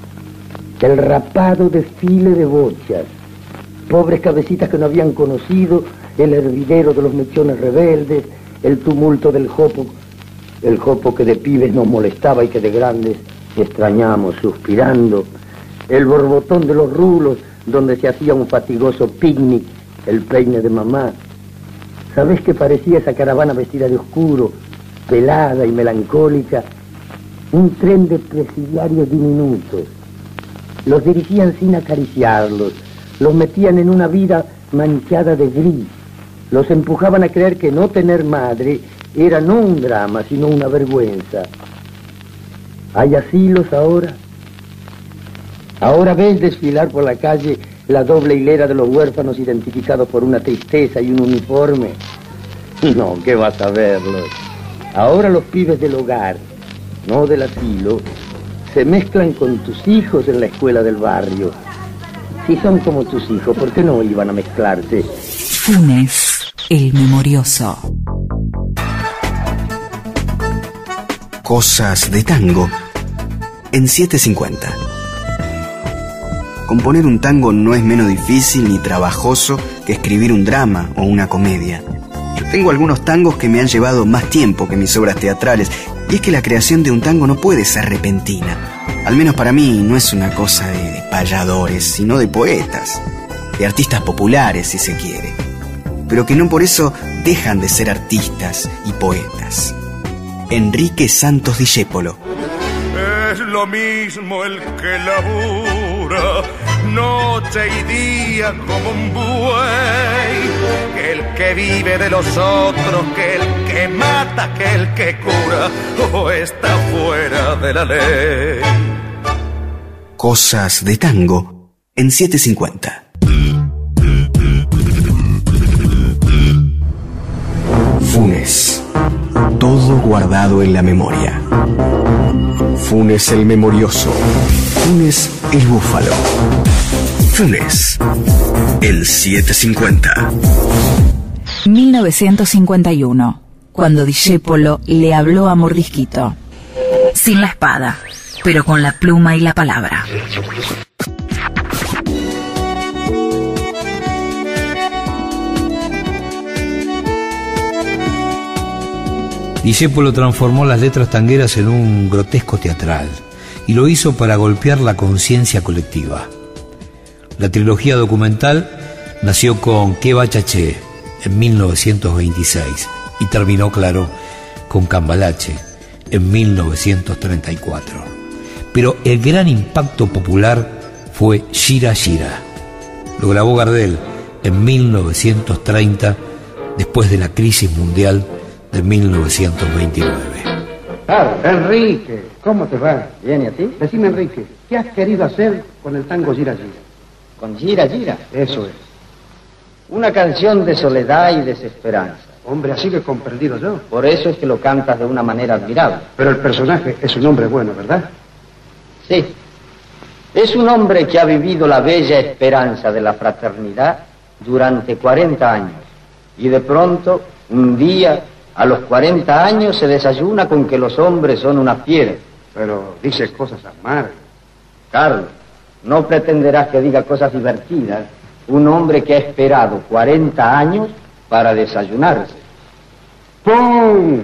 el rapado desfile de bochas, pobres cabecitas que no habían conocido el hervidero de los mechones rebeldes, el tumulto del jopo, el jopo que de pibes nos molestaba y que de grandes extrañamos suspirando, el borbotón de los rulos donde se hacía un fatigoso picnic, el peine de mamá. ¿Sabés qué parecía esa caravana vestida de oscuro, pelada y melancólica? Un tren de presidiarios diminutos. Los dirigían sin acariciarlos, los metían en una vida manchada de gris, los empujaban a creer que no tener madre era no un drama, sino una vergüenza. ¿Hay asilos ahora? Ahora ves desfilar por la calle la doble hilera de los huérfanos identificados por una tristeza y un uniforme. No, ¿qué vas a verlos? Ahora los pibes del hogar, no del asilo, se mezclan con tus hijos en la escuela del barrio. Si son como tus hijos, ¿por qué no iban a mezclarse? Funes, el memorioso. Cosas de tango en setecientos cincuenta. Componer un tango no es menos difícil ni trabajoso que escribir un drama o una comedia. Yo tengo algunos tangos que me han llevado más tiempo que mis obras teatrales, y es que la creación de un tango no puede ser repentina. Al menos para mí no es una cosa de, de payadores, sino de poetas, de artistas populares si se quiere, pero que no por eso dejan de ser artistas y poetas. Enrique Santos Discépolo. Es lo mismo el que labura noche y día como un buey, que el que vive de los otros, que el que mata, que el que cura, o está fuera de la ley. Cosas de tango en setecientos cincuenta. Funes. Todo guardado en la memoria. Funes el memorioso. Funes el búfalo. Funes el setecientos cincuenta. mil novecientos cincuenta y uno, cuando Discépolo le habló a Mordisquito. Sin la espada, pero con la pluma y la palabra. Discépolo transformó las letras tangueras en un grotesco teatral y lo hizo para golpear la conciencia colectiva. La trilogía documental nació con Que Bachaché en mil novecientos veintiséis y terminó, claro, con Cambalache en mil novecientos treinta y cuatro. Pero el gran impacto popular fue Gira Gira. Lo grabó Gardel en mil novecientos treinta, después de la crisis mundial de mil novecientos veintinueve. Claro, Enrique, ¿cómo te va? Bien, ¿y a ti? Decime, Enrique, ¿qué has querido hacer con el tango Gira Gira? ¿Con Gira Gira? Eso es. Una canción de soledad y desesperanza. Hombre, así que he comprendido yo. Por eso es que lo cantas de una manera admirable. Pero el personaje es un hombre bueno, ¿verdad? Sí. Es un hombre que ha vivido la bella esperanza de la fraternidad durante cuarenta años. Y de pronto, un día, a los cuarenta años, se desayuna con que los hombres son una piedra. Pero dice cosas amargas. Carlos, no pretenderás que diga cosas divertidas. Un hombre que ha esperado cuarenta años para desayunarse. ¡Pum!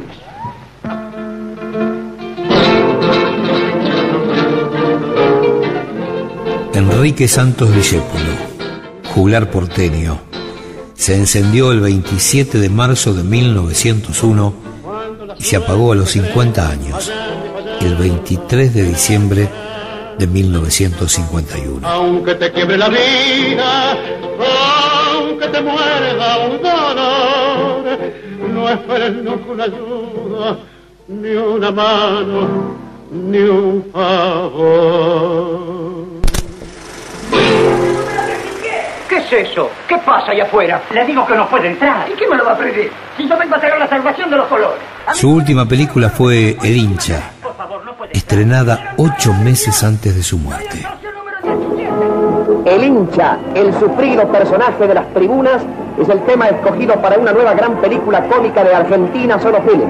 Enrique Santos Discépolo, juglar porteño, se encendió el veintisiete de marzo de mil novecientos uno y se apagó a los cincuenta años, el veintitrés de diciembre de mil novecientos cincuenta y uno. Aunque te quiebre la vida, aunque te muerda un dolor, no esperes nunca una ayuda, ni una mano, ni un favor. ¿Qué es eso? ¿Qué pasa allá afuera? Le digo que no puede entrar. ¿Y quién me lo va a prohibir? Si yo vengo a traer la salvación de los colores. Su última película fue El hincha, estrenada ocho meses antes de su muerte. El hincha, el sufrido personaje de las tribunas, es el tema escogido para una nueva gran película cómica de Argentina, Solo Film.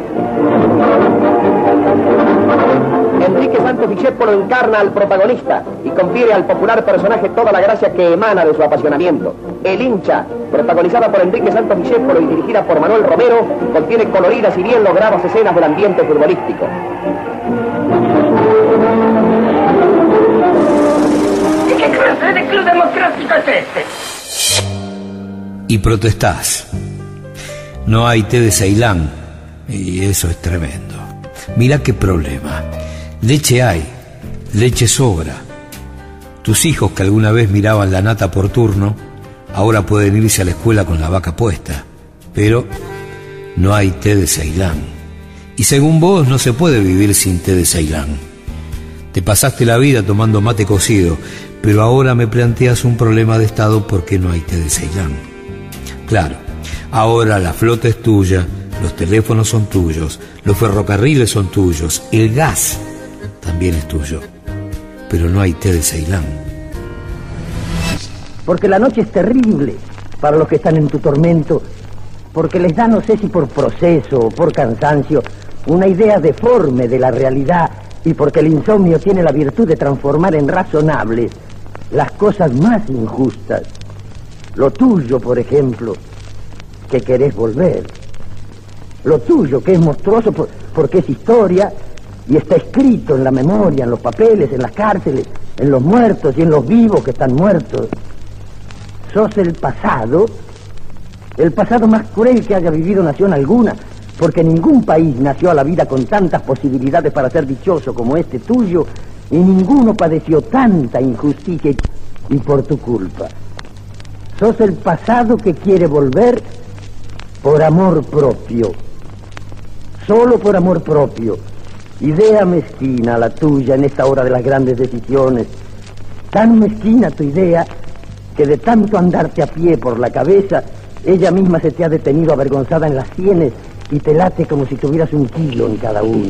Enrique Santos Discépolo encarna al protagonista y confiere al popular personaje toda la gracia que emana de su apasionamiento. El hincha, protagonizada por Enrique Santos Discépolo y dirigida por Manuel Romero, contiene coloridas y bien logradas escenas del ambiente futbolístico. ¿Y qué clase de club democrático es este? Y protestás. No hay té de Ceilán, y eso es tremendo. Mira qué problema. Leche hay, leche sobra. Tus hijos que alguna vez miraban la nata por turno, ahora pueden irse a la escuela con la vaca puesta. Pero no hay té de Ceilán. Y según vos no se puede vivir sin té de Ceilán. Te pasaste la vida tomando mate cocido, pero ahora me planteas un problema de Estado porque no hay té de Ceilán. Claro, ahora la flota es tuya, los teléfonos son tuyos, los ferrocarriles son tuyos, el gas también es tuyo, pero no hay té de Ceilán. Porque la noche es terrible para los que están en tu tormento, porque les da, no sé si por proceso o por cansancio, una idea deforme de la realidad, y porque el insomnio tiene la virtud de transformar en razonables las cosas más injustas. Lo tuyo, por ejemplo, que querés volver. Lo tuyo, que es monstruoso por, porque es historia y está escrito en la memoria, en los papeles, en las cárceles, en los muertos y en los vivos que están muertos. Sos el pasado, el pasado más cruel que haya vivido nación alguna, porque ningún país nació a la vida con tantas posibilidades para ser dichoso como este tuyo, y ninguno padeció tanta injusticia y, y por tu culpa. Sos el pasado que quiere volver por amor propio, solo por amor propio. Idea mezquina la tuya en esta hora de las grandes decisiones, tan mezquina tu idea que de tanto andarte a pie por la cabeza, ella misma se te ha detenido avergonzada en las sienes y te late como si tuvieras un kilo en cada una.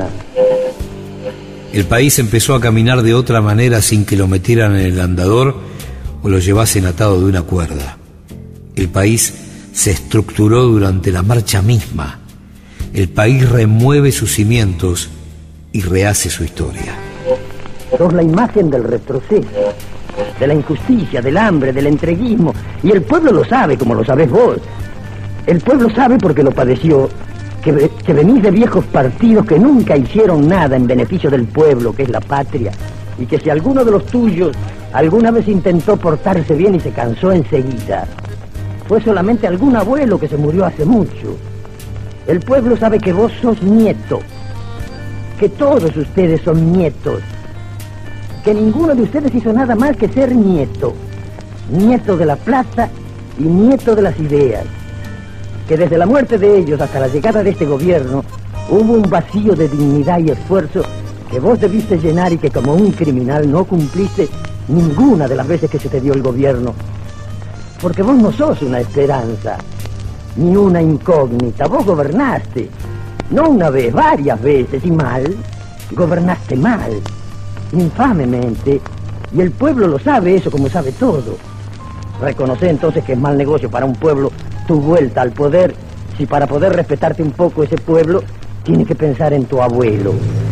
El país empezó a caminar de otra manera sin que lo metieran en el andador o lo llevasen atado de una cuerda. El país se estructuró durante la marcha misma. El país remueve sus cimientos y rehace su historia. Sos la imagen del retroceso, de la injusticia, del hambre, del entreguismo, y el pueblo lo sabe como lo sabés vos. El pueblo sabe porque lo padeció, que, que venís de viejos partidos que nunca hicieron nada en beneficio del pueblo, que es la patria, y que si alguno de los tuyos alguna vez intentó portarse bien y se cansó enseguida, fue solamente algún abuelo que se murió hace mucho. El pueblo sabe que vos sos nieto, que todos ustedes son nietos, que ninguno de ustedes hizo nada más que ser nieto, nieto de la plata y nieto de las ideas, que desde la muerte de ellos hasta la llegada de este gobierno hubo un vacío de dignidad y esfuerzo que vos debiste llenar y que como un criminal no cumpliste ninguna de las veces que se te dio el gobierno, porque vos no sos una esperanza ni una incógnita, vos gobernaste, no una vez, varias veces, y mal, gobernaste mal, infamemente, y el pueblo lo sabe eso como sabe todo. Reconoce entonces que es mal negocio para un pueblo tu vuelta al poder, si para poder respetarte un poco ese pueblo tiene que pensar en tu abuelo.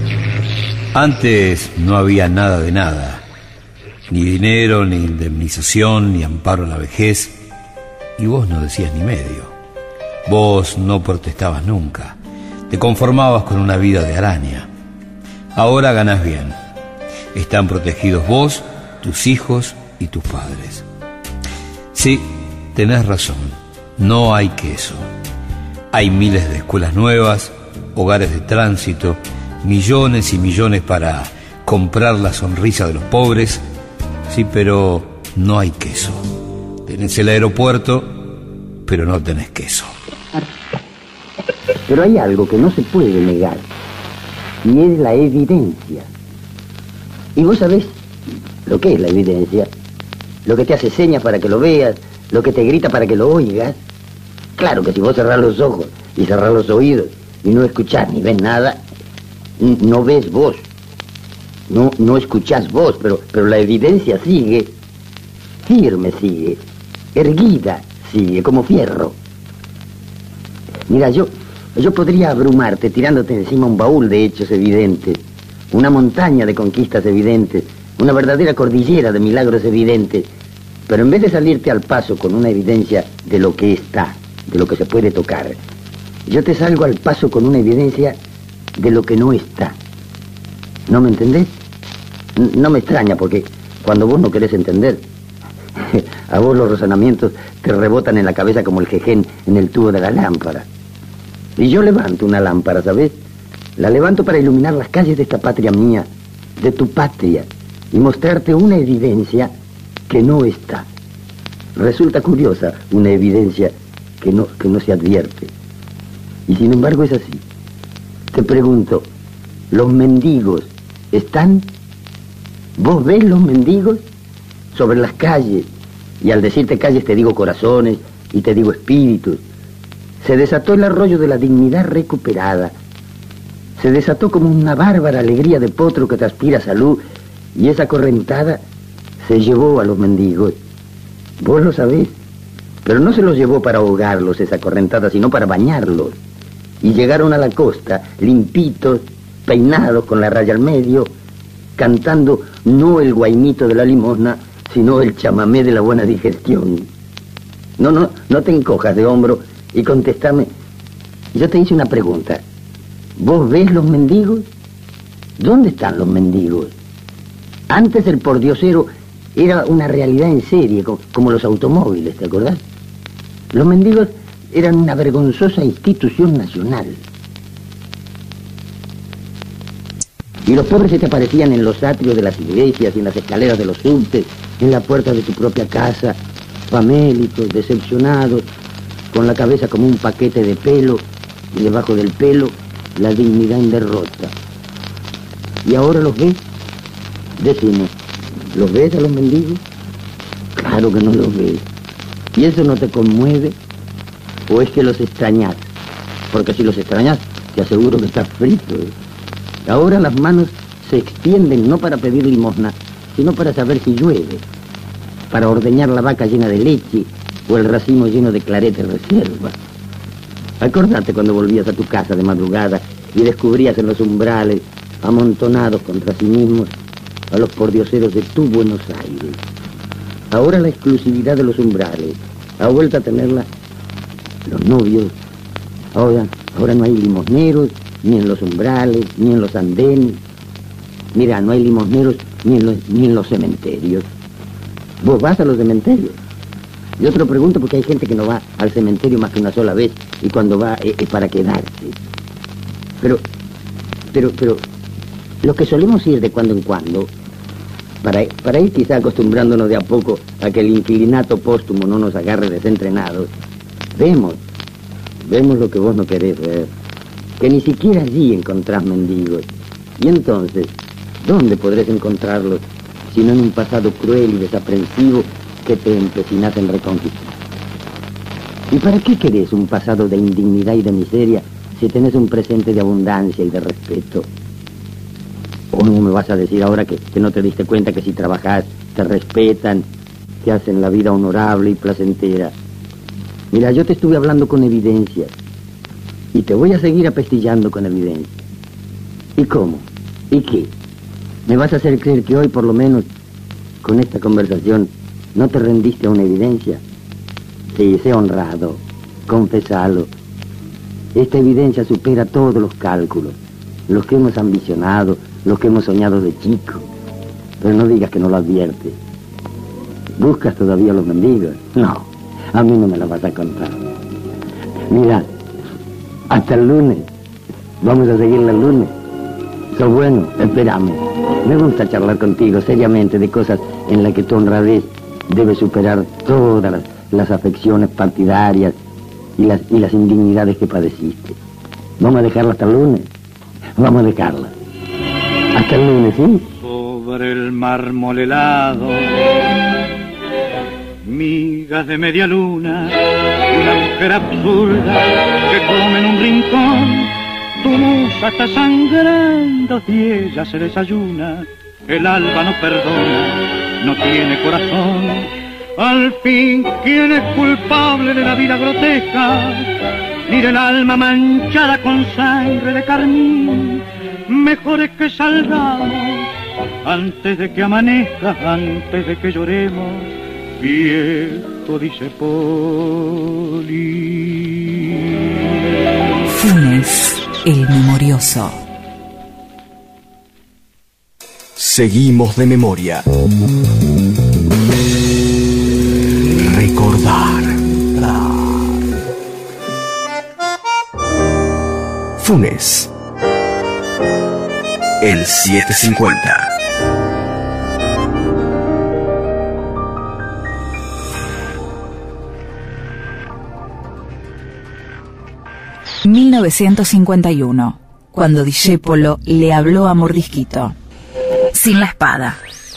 Antes no había nada de nada, ni dinero, ni indemnización, ni amparo a la vejez, y vos no decías ni medio. Vos no protestabas nunca, te conformabas con una vida de araña. Ahora ganás bien. Están protegidos vos, tus hijos y tus padres. Sí, tenés razón, no hay queso. Hay miles de escuelas nuevas, hogares de tránsito, millones y millones para comprar la sonrisa de los pobres. Sí, pero no hay queso. Tenés el aeropuerto, pero no tenés queso. Pero hay algo que no se puede negar, y es la evidencia. Y vos sabés lo que es la evidencia, lo que te hace señas para que lo veas, lo que te grita para que lo oigas. Claro que si vos cerrás los ojos y cerrás los oídos y no escuchás ni ves nada, no ves vos, no, no escuchás vos, pero, pero la evidencia sigue, firme sigue, erguida sigue, como fierro. Mira, yo, yo podría abrumarte tirándote encima un baúl de hechos evidentes, una montaña de conquistas evidentes, una verdadera cordillera de milagros evidentes, pero en vez de salirte al paso con una evidencia de lo que está, de lo que se puede tocar, yo te salgo al paso con una evidencia de lo que no está. ¿No me entendés? No me extraña, porque cuando vos no querés entender, a vos los razonamientos te rebotan en la cabeza como el jején en el tubo de la lámpara. Y yo levanto una lámpara, ¿sabés? La levanto para iluminar las calles de esta patria mía, de tu patria, y mostrarte una evidencia que no está. Resulta curiosa una evidencia que no, que no se advierte. Y sin embargo es así. Te pregunto, ¿los mendigos están ¿Vos ves los mendigos sobre las calles? Y al decirte calles te digo corazones y te digo espíritus. Se desató el arroyo de la dignidad recuperada. Se desató como una bárbara alegría de potro que transpira salud, y esa correntada se llevó a los mendigos. Vos lo sabés, pero no se los llevó para ahogarlos esa correntada, sino para bañarlos. Y llegaron a la costa, limpitos, peinados con la raya al medio, cantando no el guainito de la limosna, sino el chamamé de la buena digestión. No, no, no te encojas de hombro y contéstame. Yo te hice una pregunta. ¿Vos ves los mendigos? ¿Dónde están los mendigos? Antes el pordiosero era una realidad en serie, como, como los automóviles, ¿te acordás? Los mendigos eran una vergonzosa institución nacional. Y los pobres se te aparecían en los atrios de las iglesias y en las escaleras de los subtes, en la puerta de tu propia casa, famélicos, decepcionados, con la cabeza como un paquete de pelo, y debajo del pelo, la dignidad en derrota. ¿Y ahora los ves? Decime, ¿los ves a los mendigos? Claro que no los ves. ¿Y eso no te conmueve? ¿O es que los extrañás? Porque si los extrañás, te aseguro que estás frito, ¿eh? Ahora las manos se extienden no para pedir limosna, sino para saber si llueve, para ordeñar la vaca llena de leche o el racimo lleno de clarete reserva. Acordate cuando volvías a tu casa de madrugada y descubrías en los umbrales, amontonados contra sí mismos, a los pordioseros de tu Buenos Aires. Ahora la exclusividad de los umbrales ha vuelto a tenerla los novios. Ahora, ahora no hay limosneros, ni en los umbrales, ni en los andenes. Mira, no hay limosneros ni en los, ni en los cementerios. ¿Vos vas a los cementerios? Yo te lo pregunto porque hay gente que no va al cementerio más que una sola vez, y cuando va es, es para quedarse. Pero, pero, pero, los que solemos ir de cuando en cuando, para, para ir quizá acostumbrándonos de a poco a que el inquilinato póstumo no nos agarre desentrenados, vemos, vemos lo que vos no querés ver, que ni siquiera allí encontrás mendigos. Y entonces, ¿dónde podrás encontrarlos sino en un pasado cruel y desaprensivo que te empecinás en reconquistar? ¿Y para qué querés un pasado de indignidad y de miseria si tenés un presente de abundancia y de respeto? ¿O no me vas a decir ahora que, que no te diste cuenta que si trabajás te respetan, te hacen la vida honorable y placentera? Mira, yo te estuve hablando con evidencias y te voy a seguir apestillando con evidencias. ¿Y cómo? ¿Y qué? ¿Me vas a hacer creer que hoy, por lo menos, con esta conversación, no te rendiste a una evidencia? Sí, sé honrado, confesalo. Esta evidencia supera todos los cálculos, los que hemos ambicionado, los que hemos soñado de chico. Pero no digas que no lo adviertes. ¿Buscas todavía los mendigos? No, a mí no me la vas a contar. Mira, hasta el lunes. Vamos a seguirla el lunes. Sos bueno, espérame. Me gusta charlar contigo seriamente de cosas en las que tu honradez debe superar todas las, las afecciones partidarias y las, y las indignidades que padeciste. ¿Vamos a dejarla hasta el lunes? Vamos a dejarla. Hasta el lunes, ¿sí? Sobre el mármol helado, migas de media luna, una mujer absurda que come en un rincón. Tu musa está sangrando y ella se desayuna. El alba no perdona, no tiene corazón. Al fin, ¿quién es culpable de la vida grotesca? Ni del alma manchada con sangre de carmín. Mejor es que salgamos antes de que amanezca, antes de que lloremos. Viejo, dice Poli. Funes, el memorioso. Seguimos de memoria. Recordar. Funes. El setecientos cincuenta. mil novecientos cincuenta y uno, cuando Discépolo le habló a Mordisquito. Sin la espada,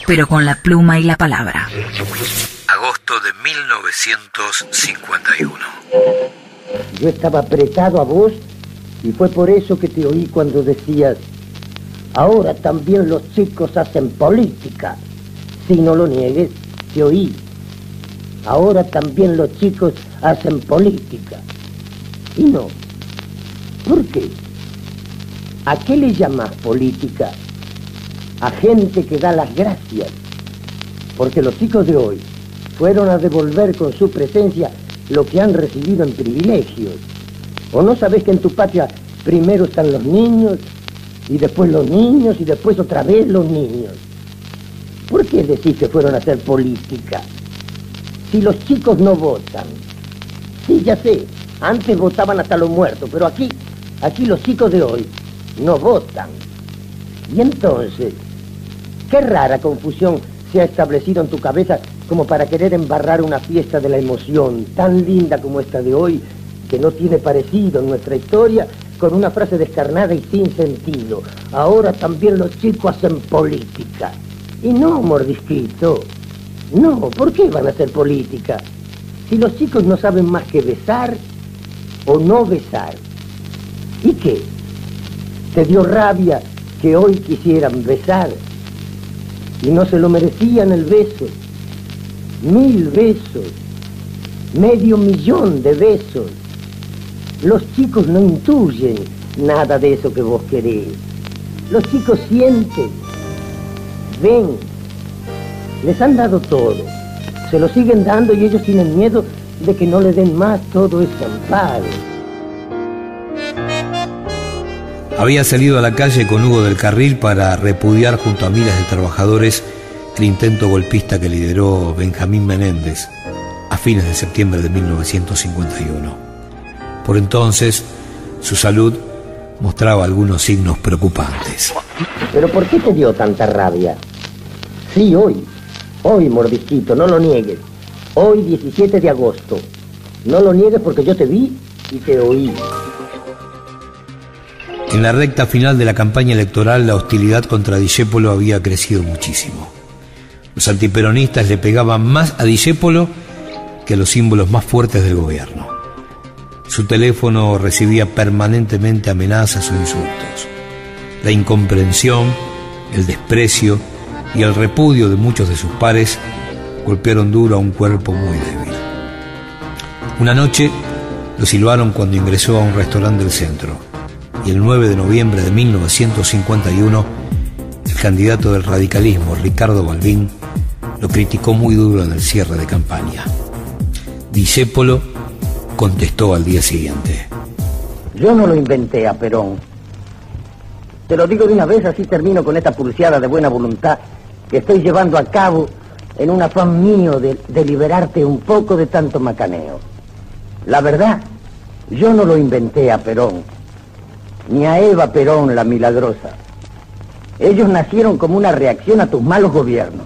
pero con la pluma y la palabra. Agosto de mil novecientos cincuenta y uno. Yo estaba apretado a vos y fue por eso que te oí cuando decías: ahora también los chicos hacen política. Si no lo niegues, te oí. Ahora también los chicos hacen política. Y no. ¿Por qué? ¿A qué le llamas política? A gente que da las gracias. Porque los chicos de hoy fueron a devolver con su presencia lo que han recibido en privilegios. ¿O no sabés que en tu patria primero están los niños, y después los niños, y después otra vez los niños? ¿Por qué decís que fueron a hacer política? Si los chicos no votan. Sí, ya sé, antes votaban hasta los muertos, pero aquí, aquí los chicos de hoy no votan. Y entonces, qué rara confusión se ha establecido en tu cabeza como para querer embarrar una fiesta de la emoción tan linda como esta de hoy, que no tiene parecido en nuestra historia, con una frase descarnada y sin sentido. Ahora también los chicos hacen política. Y no, mordisquito, no, ¿por qué van a hacer política? Si los chicos no saben más que besar o no besar. ¿Y qué? ¿Te dio rabia que hoy quisieran besar? Y no se lo merecían el beso. Mil besos, medio millón de besos. Los chicos no intuyen nada de eso que vos querés. Los chicos sienten, ven, les han dado todo, se lo siguen dando y ellos tienen miedo de que no le den más todo ese amparo. Había salido a la calle con Hugo del Carril para repudiar junto a miles de trabajadores el intento golpista que lideró Benjamín Menéndez a fines de septiembre de mil novecientos cincuenta y uno. Por entonces, su salud mostraba algunos signos preocupantes. ¿Pero por qué te dio tanta rabia? Sí, hoy, hoy, mordisquito, no lo niegues. Hoy, diecisiete de agosto. No lo niegues porque yo te vi y te oí. En la recta final de la campaña electoral, la hostilidad contra Discépolo había crecido muchísimo. Los antiperonistas le pegaban más a Discépolo que a los símbolos más fuertes del gobierno. Su teléfono recibía permanentemente amenazas o insultos. La incomprensión, el desprecio y el repudio de muchos de sus pares golpearon duro a un cuerpo muy débil. Una noche lo silbaron cuando ingresó a un restaurante del centro, y el nueve de noviembre de mil novecientos cincuenta y uno, el candidato del radicalismo, Ricardo Balbín, lo criticó muy duro en el cierre de campaña. Discépolo contestó al día siguiente: yo no lo inventé a Perón. Te lo digo de una vez, así termino con esta pulseada de buena voluntad que estoy llevando a cabo en un afán mío de, de liberarte un poco de tanto macaneo. La verdad, yo no lo inventé a Perón, ni a Eva Perón la milagrosa. Ellos nacieron como una reacción a tus malos gobiernos.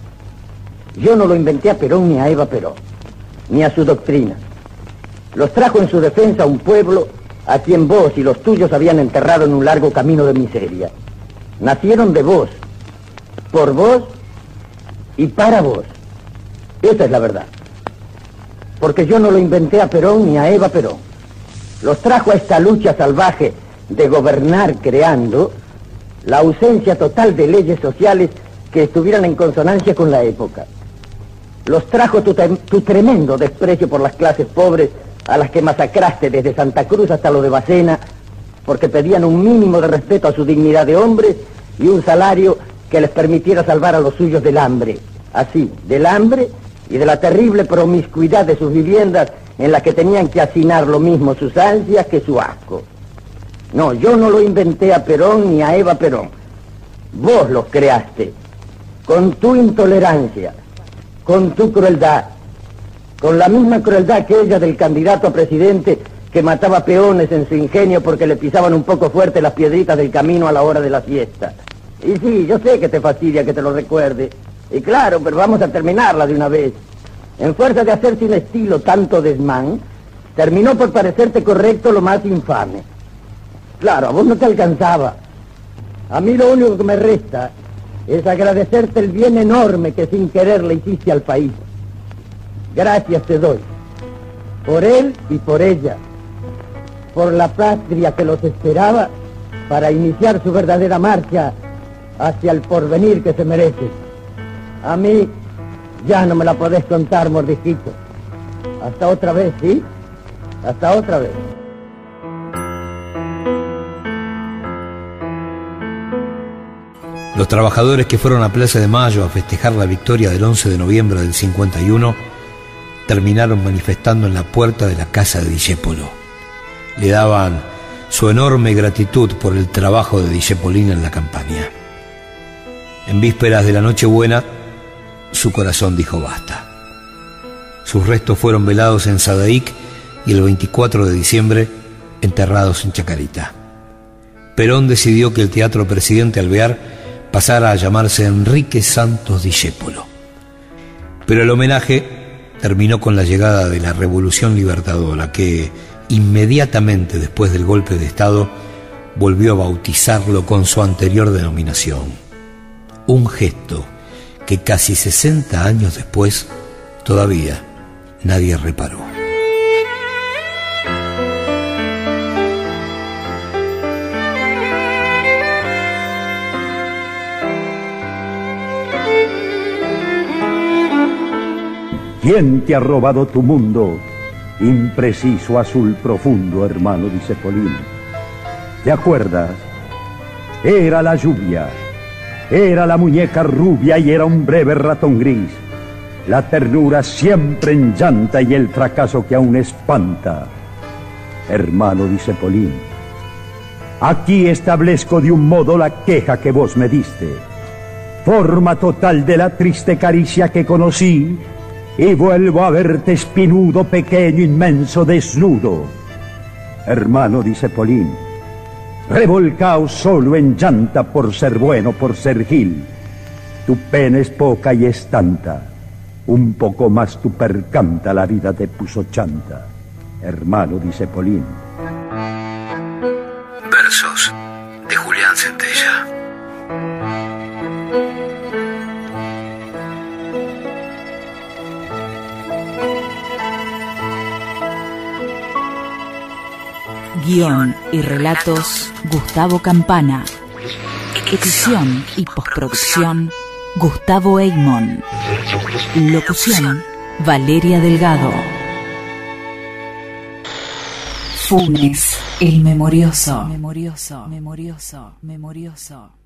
Yo no lo inventé a Perón ni a Eva Perón, ni a su doctrina. Los trajo en su defensa a un pueblo a quien vos y los tuyos habían enterrado en un largo camino de miseria. Nacieron de vos, por vos y para vos. Esa es la verdad. Porque yo no lo inventé a Perón ni a Eva Perón. Los trajo a esta lucha salvaje de gobernar creando la ausencia total de leyes sociales que estuvieran en consonancia con la época. Los trajo tu, tu tremendo desprecio por las clases pobres a las que masacraste desde Santa Cruz hasta lo de Bacena, porque pedían un mínimo de respeto a su dignidad de hombres y un salario que les permitiera salvar a los suyos del hambre. Así, del hambre y de la terrible promiscuidad de sus viviendas en las que tenían que hacinar lo mismo sus ansias que su asco. No, yo no lo inventé a Perón ni a Eva Perón. Vos los creaste, con tu intolerancia, con tu crueldad, con la misma crueldad aquella del candidato a presidente que mataba peones en su ingenio porque le pisaban un poco fuerte las piedritas del camino a la hora de la siesta. Y sí, yo sé que te fastidia que te lo recuerde. Y claro, pero vamos a terminarla de una vez. En fuerza de hacerse un estilo tanto desmán, terminó por parecerte correcto lo más infame. Claro, a vos no te alcanzaba. A mí lo único que me resta es agradecerte el bien enorme que sin querer le hiciste al país. Gracias te doy, por él y por ella, por la patria que los esperaba para iniciar su verdadera marcha hacia el porvenir que se merece. A mí ya no me la podés contar, mordisquito. Hasta otra vez, ¿sí? Hasta otra vez. Los trabajadores que fueron a Plaza de Mayo a festejar la victoria del once de noviembre del cincuenta y uno terminaron manifestando en la puerta de la casa de Discépolo. Le daban su enorme gratitud por el trabajo de Discépolín en la campaña. En vísperas de la Nochebuena, su corazón dijo basta. Sus restos fueron velados en Sadaic y el veinticuatro de diciembre enterrados en Chacarita. Perón decidió que el Teatro Presidente Alvear pasara a llamarse Enrique Santos Discépolo. Pero el homenaje terminó con la llegada de la Revolución Libertadora, que inmediatamente después del golpe de Estado volvió a bautizarlo con su anterior denominación. Un gesto que casi sesenta años después todavía nadie reparó. ¿Quién te ha robado tu mundo? Impreciso azul profundo, hermano Discépolín. ¿Te acuerdas? Era la lluvia, era la muñeca rubia y era un breve ratón gris. La ternura siempre en llanta y el fracaso que aún espanta. Hermano Discépolín, aquí establezco de un modo la queja que vos me diste. Forma total de la triste caricia que conocí, y vuelvo a verte espinudo, pequeño, inmenso, desnudo. Hermano Discépolín, revolcao solo en llanta por ser bueno, por ser gil. Tu pena es poca y es tanta, un poco más tu percanta la vida te puso chanta. Hermano Discépolín. Versos de Julián Centella. Guión y relatos, Gustavo Campana. Edición y postproducción, Gustavo Eymon. Locución, Valeria Delgado. Funes, el memorioso. Memorioso, memorioso, memorioso.